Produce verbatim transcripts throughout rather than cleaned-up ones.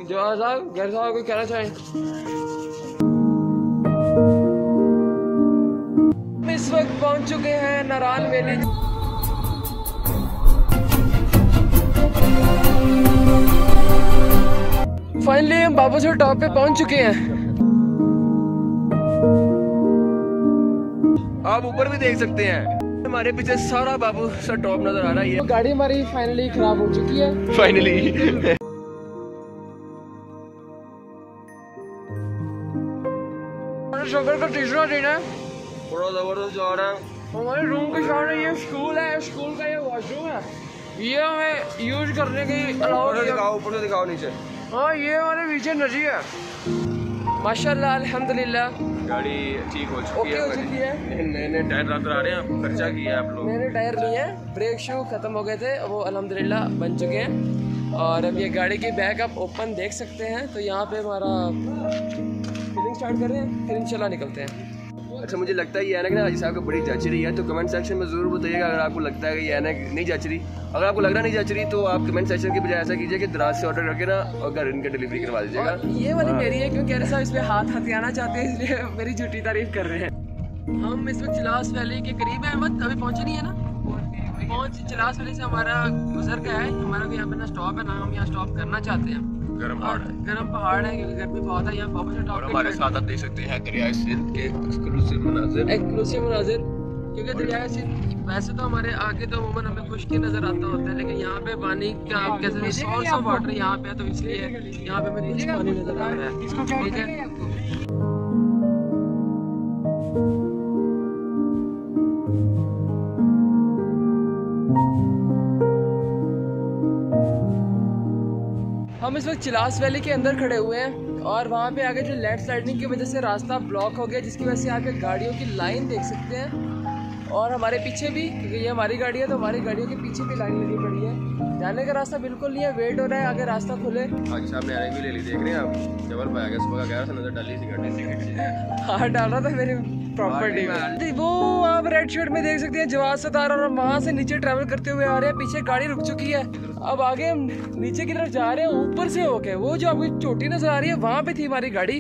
जवाहर साहब घर साहब को कहना चाहें? इस वक्त पहुंच चुके हैं नारायण वैली। फाइनली हम बाबूसर टॉप पे पहुंच चुके हैं। आप ऊपर भी देख सकते हैं, हमारे पीछे सारा बाबूसर टॉप नजर आ रहा है। गाड़ी हमारी फाइनली खराब हो चुकी है। फाइनली शुगर का तीसरा दिन है, बड़ा जबरदस्त जा रहा है। हमारे रूम के सामने ये स्कूल है, स्कूल का ये वॉशरूम है, ये हमें यूज करने की अलाउ किया। दिखाओ ऊपर से, दिखाओ नीचे। हाँ ये हमारे पीछे नदी है। माशाल्लाह अल्हम्दुलिल्लाह गाड़ी ठीक हो चुकी है, हो चुकी है। नए नए टायर नजर आ रहे हैं, खर्चा किया है आप लोग। नए नए टायर लिए हैं, ब्रेक शू खत्म हो गए थे, वो अल्हम्दुलिल्लाह बन चुके हैं। और अब ये गाड़ी की बैक आप ओपन देख सकते हैं। तो यहाँ पे हमारा फिलिंग स्टार्ट कर रहे हैं, फिर इंशाल्लाह निकलते हैं। अच्छा मुझे लगता है ये ऐनक ना हाजी साहब को बड़ी जच रही है, तो कमेंट सेक्शन में ज़रूर बताइएगा अगर आपको लगता है कि ये ऐनक नहीं जच रही। अगर आपको लग रहा नहीं जच रही तो आप कमेंट सेक्शन की बजाय ऐसा कीजिए कि दराज से ऑर्डर करके ना और घर इनके डिलीवरी करवा दीजिएगा। ये वाली मेरी है क्योंकि अरे साहब इस पर हाथ हथियाना चाहते हैं, इसलिए मेरी झूठी तारीफ कर रहे हैं। हम इस वक्त चिलास वैली के करीब है, मत अभी पहुँचे नहीं है ना, पहुँच चिलास वैली से हमारा गुजर गया है। हमारा भी यहाँ पे ना स्टॉप है ना, हम यहाँ स्टॉप करना चाहते हैं। गर्म पहाड़ है, गर्म पहाड़ है क्योंकि गर्मी बहुत है यहाँ बाबूसर टॉप पे। हमारे साथ आप देख सकते हैं दरियाए सिंध के एक्सक्लूसिव मनाजिर, एक्सक्लूसिव मनाजिर क्योंकि दरियाए सिंध वैसे तो हमारे आगे तो अमूमन हमें खुश्की नजर आता होता है, लेकिन यहाँ पे पानी का कैसे सोर्स ऑफ वाटर यहाँ पे है, तो इसलिए यहाँ पे हमें कुछ पानी नजर आ रहा है। ठीक है, हम इस वक्त चिलास वैली के अंदर खड़े हुए हैं और वहाँ पे आगे जो लैंड स्लाइडिंग की वजह से रास्ता ब्लॉक हो गया, जिसकी वजह से आगे गाड़ियों की लाइन देख सकते हैं। और हमारे पीछे भी, क्योंकि ये हमारी गाड़ी है तो हमारी गाड़ियों के पीछे भी लाइन लगी पड़ी है। जाने का रास्ता बिल्कुल नहीं है, वेट हो रहा है आगे रास्ता खुले। हाजी साहब ने भी ले ली, देख रहे हैं आप, जबल पाया गया सुबह का नजर डाली सी गाड़ी। हाँ डाल रहा था मेरी प्रॉपर्टी में। वो आप रेड शर्ट में देख सकते हैं जवाब सतारा, और वहाँ से नीचे ट्रैवल करते हुए आ रहे हैं। पीछे गाड़ी रुक चुकी है, अब आगे हम नीचे की तरफ जा रहे हैं ऊपर से होके। वो जो आपको चोटी नजर आ रही है वहाँ पे थी हमारी गाड़ी,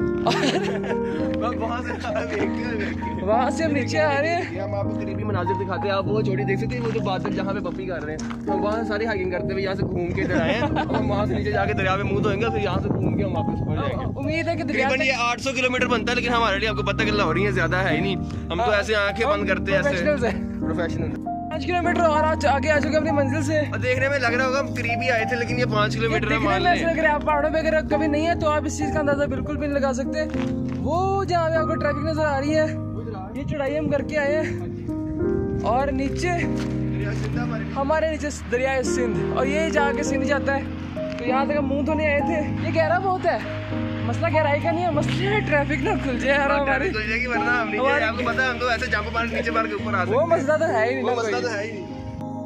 वहाँ से हम नीचे आ रहे हैं। हम आपको करीबी मनाजिर दिखाते हैं, आप वो चोटी देख सकते हैं, वो जो बादल जहाँ पे पप्पी कर रहे हैं। हम वहाँ सारी हाइकिंग करते हुए यहाँ से घूम के इधर आए हैं। हम वहाँ से नीचे जाके दरिया में मुँह धोएंगे, फिर यहाँ से घूम के हम वापस पहुँच जाएंगे। उम्मीद है कि दरिया ये आठ सौ किलोमीटर बनता है, लेकिन हमारे लिए आपको पता है हो रही है ज्यादा है ही नहीं। हम तो ऐसे आंखें बंद करते हैं, ऐसे प्रोफेशनल। पाँच किलोमीटर और आगे आ चुके अपनी मंजिल से। देखने में लग रहा होगा हम करीब ही आए थे, लेकिन ये पाँच किलोमीटर है। आप पहाड़ों पे अगर कभी नहीं है तो आप इस चीज का अंदाजा बिल्कुल भी नहीं लगा सकते। वो जहाँ पे आपको ट्रैफिक नजर आ रही है, ये चढ़ाई हम करके आए हैं और नीचे हमारे नीचे दरिया सिंध, और ये जाके सिंध जाता है। तो यहाँ तक हम मुँह धोने आए थे। ये गहरा बहुत है, मसला गहराई का नहीं है, मसला है ट्रैफिक ना खुल जाए यार हमारी, वरना हम नीचे, आपको पता है हम तो ऐसे जंप मार नीचे मार के ऊपर आ सकते हैं। वो मसला तो है ही नहीं, वो मसला तो है ही नहीं।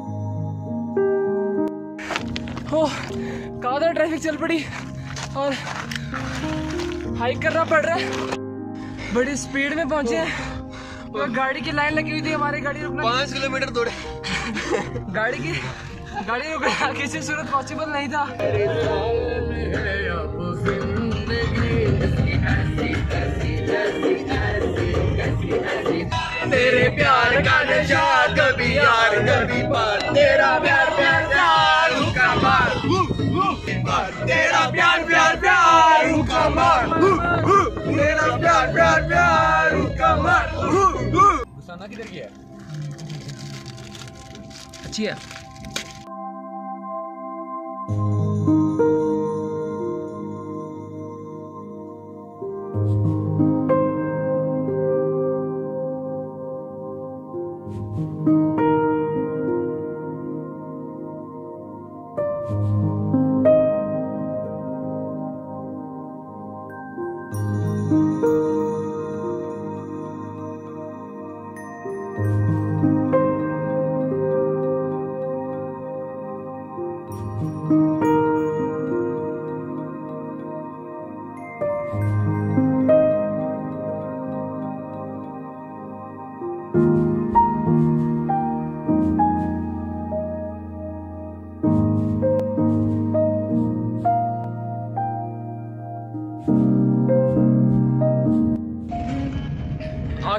हो कहाँ ट्रैफिक चल पड़ी और हाइक करना पड़ रहा है, बड़ी स्पीड में पहुंचे हैं। तो गाड़ी की लाइन लगी हुई थी, हमारी गाड़ी रुकना पाँच किलोमीटर दौड़े। गाड़ी की गाड़ी रुकना किसी सूरत पॉसिबल नहीं था। तेरे प्यार का नशा कभी यार कभी पार, तेरा प्यार प्यार प्यार हुक्का मार, तेरा प्यार प्यार प्यार हुक्का मार, तेरा प्यार प्यार प्यार हुक्का मार। गुस्साना किधर गया? अच्छी है।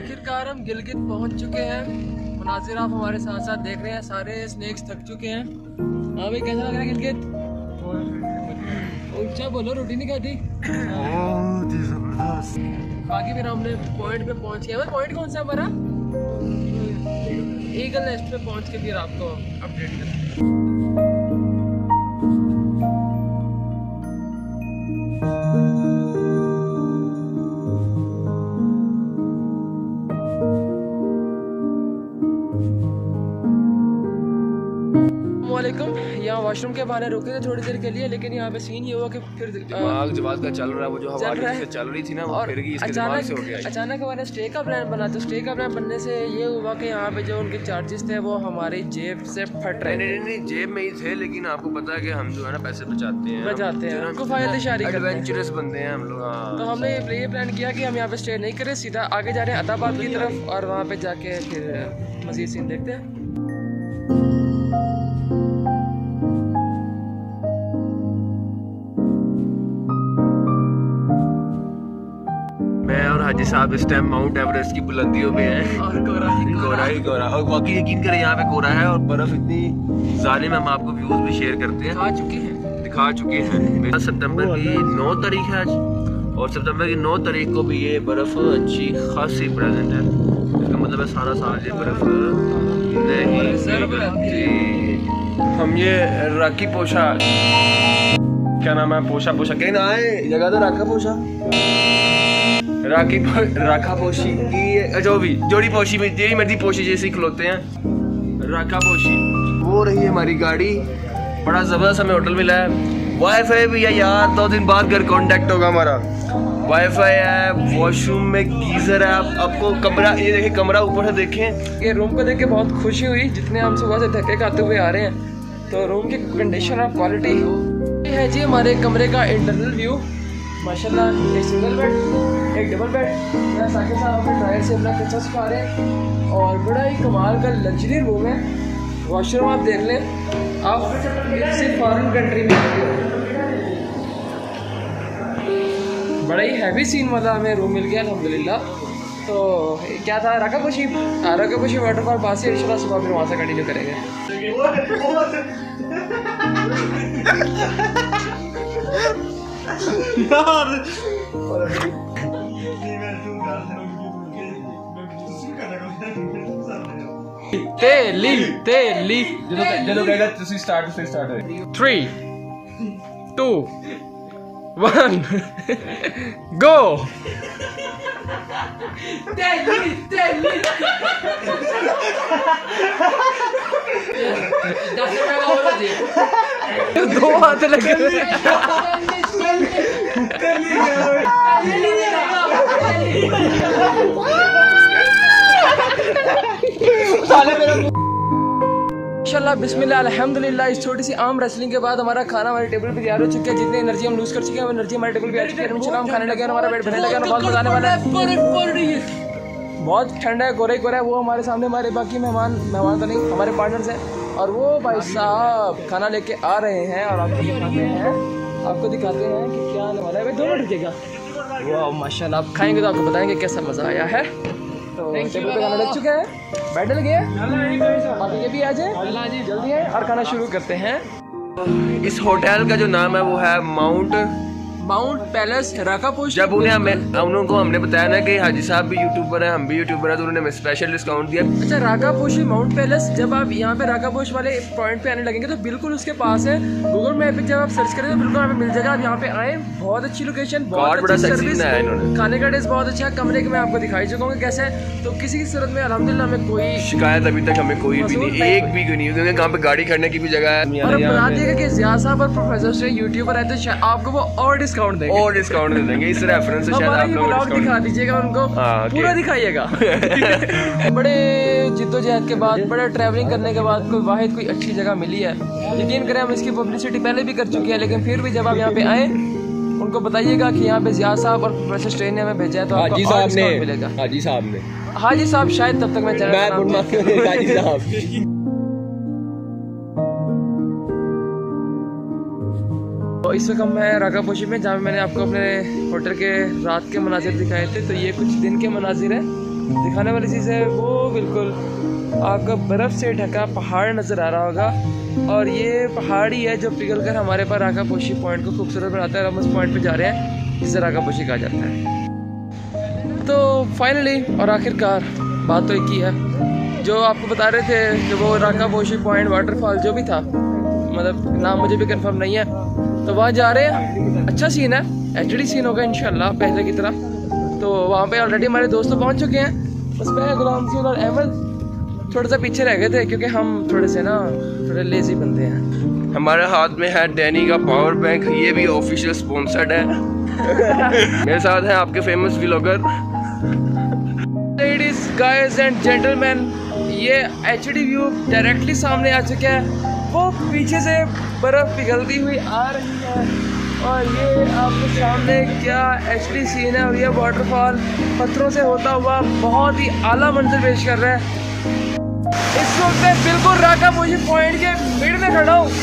आखिरकार हम गिलगित पहुंच चुके हैं। मुनाजिर आप हमारे साथ साथ देख रहे हैं, सारे स्नेक्स थक चुके हैं। हाँ भाई, कैसा लग रहा है गिलगित? ऊंचा बोलो, रोटी नहीं खाती? बाकी फिर हमने पॉइंट पे पहुंच गए। पॉइंट कौन सा हमारा? ईगल नेस्ट पे पहुंच के फिर आपको अपडेट करते हैं। यहाँ वॉशरूम के बहाने रुके थे थोड़ी देर के लिए, लेकिन यहाँ पे सीन ये हुआ कि फिर दिमाग जवाब का चल रहा है, वो जो हवा से चल रही थी ना वो फिर गई इसके दिमाग से हो गया। अचानक हमारा स्टे का प्लान बना, तो स्टे का प्लान बनने से ये हुआ कि यहाँ पे जो उनके चार्जेस थे वो हमारी जेब से फट रहे। नहीं नहीं जेब में ही थे, लेकिन आपको पता है कि हम जो है ना पैसे बचाते हैं बचाते हैं उनको फायदेशारी करते हैं, एडवेंचरस बंदे हैं हम लोग। तो हमने ये प्लान किया कि हम यहाँ पे स्टे नहीं करें, सीधा आगे जा रहे हैं अताबाद की तरफ और वहाँ पे जाके फिर मजीद सीन देखते हैं। हाजी साहब इस टाइम माउंट एवरेस्ट की बुलंदियों पे हैं और कोरा ही कोरा ही कोरा, और बाकी यकीन करें यहाँ पे कोरा है और बर्फ इतनी जालिम। हम आपको व्यूज भी शेयर करते हैं, दिखा चुके हैं दिखा चुके हैं सितंबर की नौ तारीख है आज, और सितंबर की नौ तारीख को भी ये बर्फ अच्छी खासी प्रेजेंट है। इसका मतलब है सारा साल ये बर्फ नहीं गिरती। हम ये राकी पोशा, क्या नाम है, पोशा पोशा कहीं ना आए जगह तो राका पोशा राखी राखा पोशी की जो भी जोड़ी पोशी में जेही मर्जी पोशी जैसे खिलौते हैं, राखा पोशी वो रही हमारी गाड़ी। बड़ा जबरदस्त हमें होटल मिला है, वाईफाई भी है यार, दो दिन बाद घर कांटेक्ट होगा हमारा। वाईफाई है, वॉशरूम में गीजर है। आप, आपको कमरा ये देखें, कमरा ऊपर से देखें। ये रूम को देख के बहुत खुशी हुई, जितने हम सुबह से धक्के खाते हुए आ रहे हैं, तो रूम की कंडीशन और क्वालिटी ये है जी हमारे कमरे का इंटरनल व्यू। माशाल्लाह, एक सिंगल बेड, एक डबल बेड, यहाँ साकिब साहब अपने ड्रायर से अपना कच्चा सुखा रहे हैं, और बड़ा ही कमाल का लग्जरी रूम है। वॉशरूम आप देख लें, आप किसी फॉरेन कंट्री में बड़ा ही हैवी सीन वाला हमें रूम मिल गया अल्हम्दुलिल्लाह। तो क्या था, राकापोशी राकापोशी वाटरफॉल पास ही, इंशाल्लाह सुबह फिर वहाँ से कंटिन्यू करेंगे। तेली तेली चलो कहेगा तुसी स्टार्ट से स्टार्ट है। Three two one go. तेली तेली दो हाथ लगे इंशाल्लाह बिस्मिल्लाह अल्हम्दुलिल्लाह। इस छोटी सी आम रेसलिंग के बाद हमारा खाना हमारे टेबल पे तैयार हो चुका है। जितनी एनर्जी हम लूज कर चुके हैं वो एनर्जी हमारे टेबल पे आ चुकी है। हम खाने लगे, हमारा पेट भरने लगा, बहुत मजा आने वाला है। बहुत ठंडा है, गोरा ही गोरा है। वो हमारे सामने हमारे बाकी मेहमान मेहमान तो नहीं, हमारे पार्टनर्स हैं, और वो भाई साहब खाना लेके आ रहे हैं और आपको दिखाते हैं आपको दिखाते हैं कि क्या आने वाला है। भाई दो मिनट रुकेगा। वाह माशाल्लाह, आप खाएंगे तो आपको बताएंगे कैसा मज़ा आया है। तो टेबल पे खाना लग चुका है, बैठने लगे हैं, बाकी ये भी आ जाए जल्दी है और खाना शुरू करते हैं। इस होटल का जो नाम है वो है माउंट माउंट पैलेस राकापोशी। जब उन्हें हमें उनको हमने बताया ना कि हाजी साहब भी यूट्यूबर हैं, हम भी यूट्यूबर हैं, तो उन्होंने हमें स्पेशल डिस्काउंट दिया। अच्छा, राकापोशी माउंट पैलेस, जब आप यहाँ पे राकापोश वाले पॉइंट पे आने लगेंगे तो बिल्कुल उसके पास है। गूगल मैप पे जब आप सर्च करें तो बिल्कुल यहाँ पे मिल जाएगा। आप यहाँ पे आए, बहुत अच्छी लोकेशन, बहुत अच्छी सर्विस, खाने का टेस्ट बहुत अच्छा है। कमरे के मैं आपको दिखाई चुका हूँ कैसे है, तो किसी की सूरत में अल्हम्दुलिल्लाह हमें कोई शिकायत अभी तक हमें कोई भी नहीं, एक भी नहीं हुई, क्योंकि यहाँ पे गाड़ी खड़ने की भी जगह है। और बता दिएगा कि ज़िया साहब और प्रोफेसर से यूट्यूबर है तो आपको वो और डिस्काउंट देंगे, और डिस्काउंट दे देंगे। इस रेफरेंस से शायद आप लोग दिखा दीजिएगा उनको, पूरा दिखाइएगा। बड़े जिद्दोजहद के बाद, बड़े ट्रैवलिंग करने के बाद कोई वाहिद कोई अच्छी जगह मिली है। यकीन करें हम इसकी पब्लिसिटी पहले भी कर चुके हैं, लेकिन फिर भी जब आप यहाँ पे आए उनको बताइएगा कि यहाँ पे ज़िया साहब और प्रोफेसर स्ट्रेन ने हमें भेजा है, तो हाजी साहब ने हाजी साहब ने हाजी साहब शायद तब तक मैं चैनल हाजी साहब। तो इस वक्त मैं राकापोशी में, जहाँ मैंने आपको अपने होटल के रात के मनाजिर दिखाए थे, तो ये कुछ दिन के मनाजिर हैं। दिखाने वाली चीज़ है वो बिल्कुल आपका बर्फ़ से ढका पहाड़ नज़र आ रहा होगा। और ये पहाड़ ही है जो पिघल कर हमारे पास राका पोशी पॉइंट को खूबसूरत बनाता है। हम उस पॉइंट पे जा रहे हैं जिसे राका पोशी कहा जाता है। तो फाइनली और आखिरकार बात तो एक ही है, जो आपको बता रहे थे कि वो राका पोशी पॉइंट वाटरफॉल जो भी था, मतलब नाम मुझे भी कंफर्म नहीं है, तो वहाँ जा रहे हैं। अच्छा सीन है, एच डी सीन होगा इंशाल्लाह पहले की तरह। तो वहाँ पे ऑलरेडी हमारे दोस्त पहुँच चुके हैं, उसमें गुलाम सिंह और अहमद थोड़ा सा पीछे रह गए थे क्योंकि हम थोड़े से ना थोड़े लेजी बंदे हैं। हमारे हाथ में है डैनी का पावर बैंक, ये भी ऑफिशियल स्पॉन्सर्ड है। मेरे साथ हैं आपके famous vlogger. Ladies guys and gentleman, ये एच डी व्यू डायरेक्टली सामने आ चुका है। वो पीछे से बर्फ़ पिघलती हुई आ रही है और ये आपके सामने क्या एच डी सीन है। और ये वाटरफॉल पत्थरों से होता हुआ बहुत ही आला मंजर पेश कर रहा है। इस वक्त मैं बिल्कुल राका पोशी पॉइंट के मिड में खड़ा हूँ।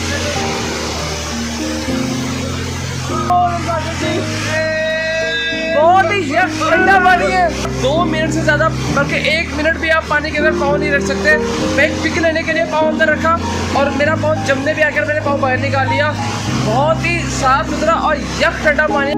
बहुत ही ठंडा पानी है। दो मिनट से ज़्यादा बल्कि एक मिनट भी आप पानी के अंदर पाँव नहीं रख सकते। मैं एक पिक लेने के लिए पाँव अंदर रखा और मेरा पाँव जमने भी आकर मैंने पाँव बाहर निकाल लिया। बहुत ही साफ सुथरा और यक ठंडा पानी।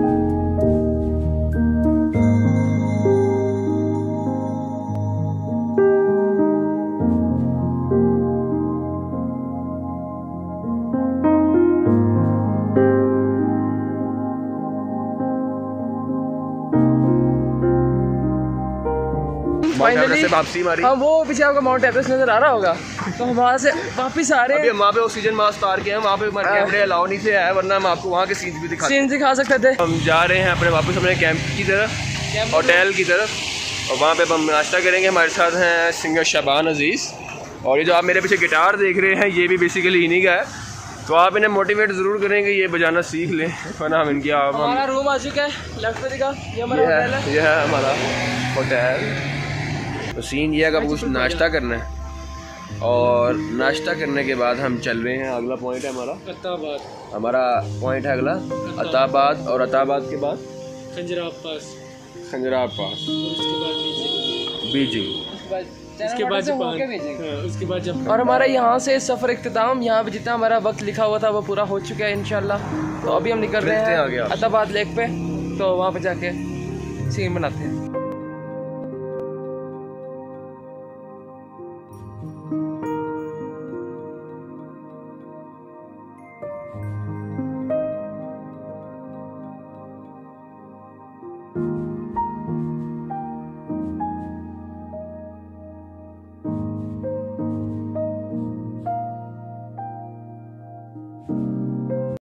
फाइनली वापसी हमारी। हाँ, वो पीछे आपको माउंट एवरेस्ट नजर आ रहा होगा। तो हम वहाँ से वापस आ रहे हैं। अभी वहाँ पे ऑक्सीजन मास्क उतार के हैं, वहाँ पे हमारे कैमरे अलाउ नहीं से है, वरना हम आपको वहाँ के सीन भी दिखा सीन दिखा सकते थे। हम जा रहे हैं अपने वापस अपने कैंप की तरफ, होटल की तरफ, और वहाँ पे हम नाश्ता करेंगे। हमारे साथ हैं सिंगर शाबान अजीज़, और ये जो आप मेरे पीछे गिटार देख रहे हैं ये भी बेसिकली इन्हीं का है। तो आप इन्हें मोटिवेट ज़रूर करेंगे ये बजाना सीख लें, वरना हम इनकी हमारा रूम आ चुका है लेफ्ट पे दिखा, ये हमारा होटल है। ये है हमारा होटल। तो सीन ये है कि कुछ नाश्ता करना है और नाश्ता करने के बाद हम चल रहे हैं। अगला पॉइंट है हमारा अताबाद। हमारा पॉइंट है अगला अताबाद, और अताबाद के बाद खंजराब पास, खंजराब पास, उसके बाद बीजिंग, उसके बाद जापान, उसके बाद जापान। और हमारा यहाँ से सफ़र इख्तिताम, यहाँ पे जितना हमारा वक्त लिखा हुआ था वो पूरा हो चुका है इंशाल्लाह। तो अभी हम निकल रहे हैं अताबाद लेक पे, तो वहाँ पे जाके सीन बनाते हैं।